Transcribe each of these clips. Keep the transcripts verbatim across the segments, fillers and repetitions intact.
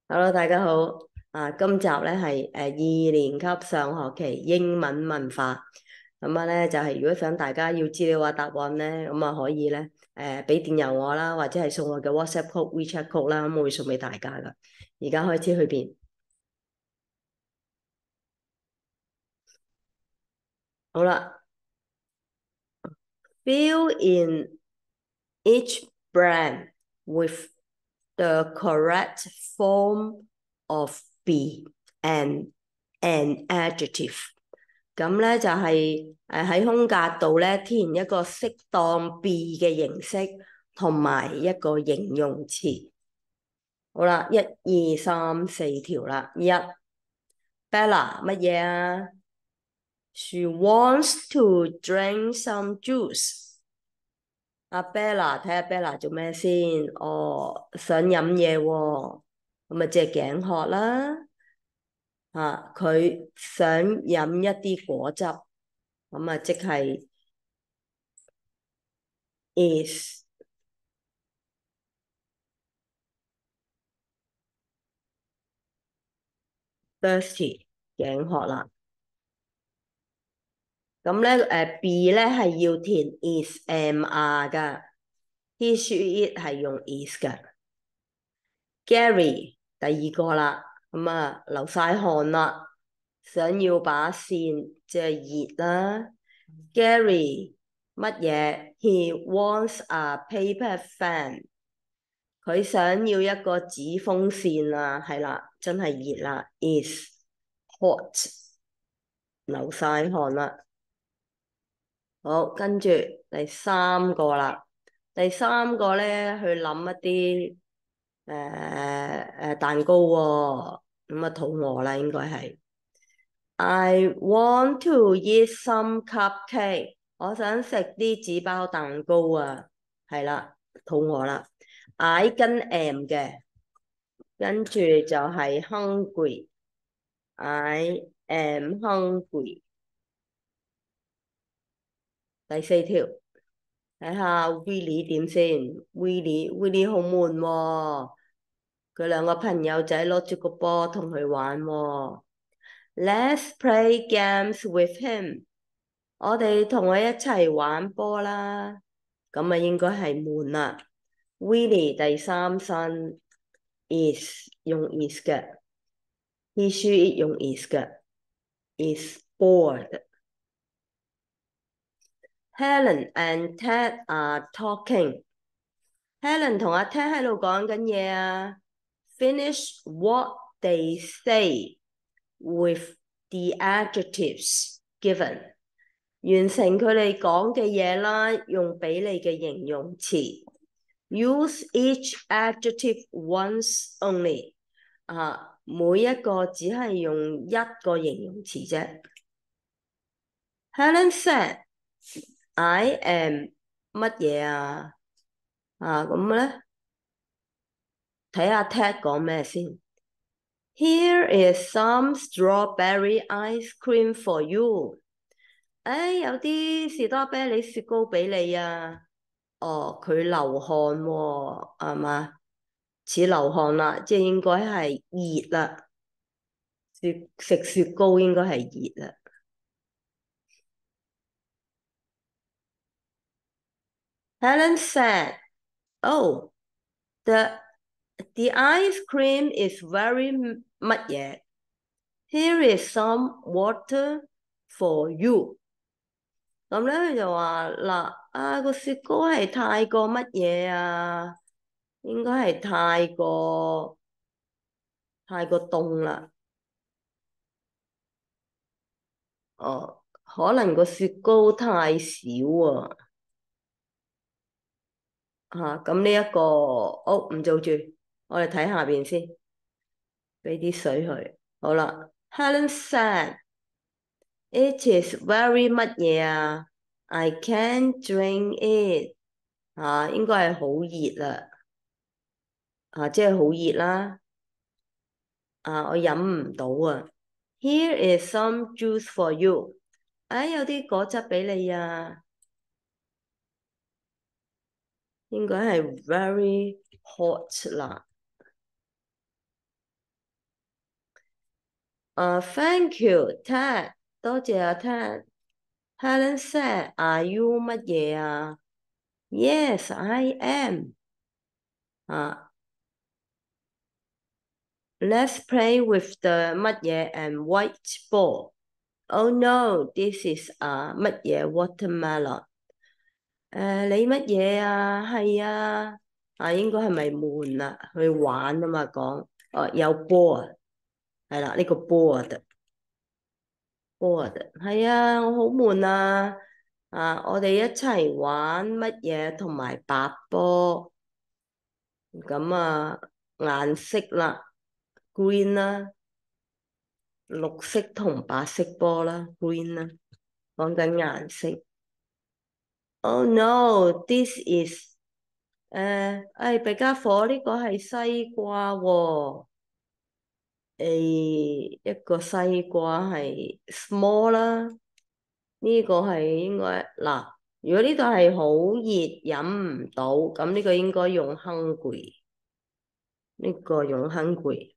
Hello，大家好。啊，今集咧係誒二年級上學期英文文化。咁啊咧就係、是、如果想大家要資料或答案咧，咁啊可以咧誒俾電郵我啦，或者係送我嘅 WhatsApp code、WeChat code 啦，咁我會送俾大家噶。而家開始去邊？好啦，fill in each brand with the correct form of be and an adjective。咁咧就係誒喺空格度咧填一個適當 be 嘅形式同埋一個形容詞。好啦，一二三四條啦。一 Bella 乜嘢啊？She wants to drink some juice。阿 Bella 睇下 Bella 做咩先？哦，想飲嘢喎，咁咪即係頸渴啦。啊，佢想飲一啲果汁，咁啊即係 is thirsty 頸渴啦。咁咧誒 B 咧係要填 is am are 噶，he she it 係用 is 噶。Gary 第二個啦，咁啊流晒汗啦，想要把扇即係熱啦。Gary 乜嘢？He wants a paper fan。佢想要一個紙風扇啊，係啦，真係熱啦，is hot，流晒汗啦。好，跟住第三個啦。第三個咧，去諗一啲誒誒蛋糕喎，咁啊肚餓啦，應該係。I want to eat some cupcake。我想食啲紙包蛋糕啊，係啦，肚餓啦。I 跟 am 嘅，跟住就係 hungry。I am hungry。第四條。睇下 Willie 點先，Willie，Willie 好悶喎，佢兩個朋友仔攞住個波同佢玩喎。Let's play games with him。我哋同佢一齊玩波啦，咁啊應該係悶啦。Willie 第三身 is 用 is 嘅，he she it 用 is 嘅，is bored。Helen and Ted are talking。Helen 同阿 Ted 喺度講緊嘢啊。Finish what they say with the adjectives given。完成佢哋講嘅嘢啦，用俾你嘅形容詞。Use each adjective once only。啊，每一個只係用一個形容詞啫。Helen said, I am 乜嘢啊？啊，咁咧。睇下 Ted 講咩先。Here is some strawberry ice cream for you。誒，有啲士多啤梨雪糕俾你啊。哦，佢流汗喎，係嘛？似流汗啦，即係應該係熱啦。雪食雪糕應該係熱啦。Helen said, "Oh, the the ice cream is very 乜嘢？Here is some water for you." 咁咧佢就話嗱，啊個雪糕係太過乜嘢啊？應該係太過太過凍啦。哦，可能個雪糕太少啊。嚇，咁呢一個，哦唔做住，我哋睇下邊先，俾啲水佢。好啦，Helen said it is very 乜嘢啊？I can't drink it。啊，應該係好熱啦。啊，即係好熱啦。啊，我飲唔到啊。Here is some juice for you。哎，有啲果汁俾你啊。應該係 very hot 啦。 誒，thank you，Ted，多謝啊，Ted。Helen said，Are you 乜嘢啊？Yes，I am。啊，Let's play with the 乜嘢 and white ball。Oh no，this is 啊乜嘢 watermelon。誒，你乜嘢啊？係啊，啊應該係咪悶啦？去玩啊嘛，講，哦有波啊，係啦，呢個 board，board，係啊，我好悶啊，啊，我哋一齊玩乜嘢同埋白波，咁啊顏色啦，green 啦，綠色同白色波啦，green 啦，講緊顏色。Oh no，this is 誒，誒，弊家伙呢個係西瓜喎，誒，一個西瓜係 small 啦，呢個係應該嗱，如果呢個係好熱飲唔到，咁呢個應該用 hungry，呢個用 hungry，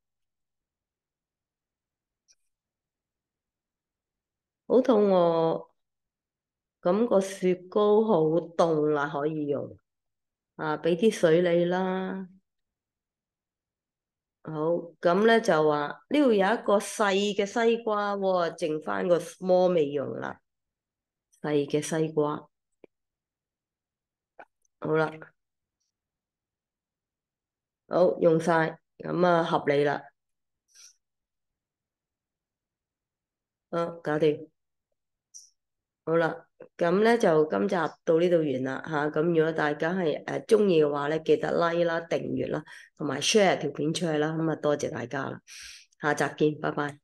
好肚餓，咁個雪糕好凍啦，可以用啊，俾啲水你啦。好，咁咧就話呢度有一個細嘅西瓜喎，剩翻個 small 未用啦，細嘅西瓜。好啦，好用晒，咁啊合理啦。好，搞掂。好啦，咁咧就今集到呢度完啦吓。咁如果大家係誒中意嘅話咧，記得 like 啦、訂閱啦，同埋 share 條片出去啦。咁啊多謝大家啦，下集見，拜拜。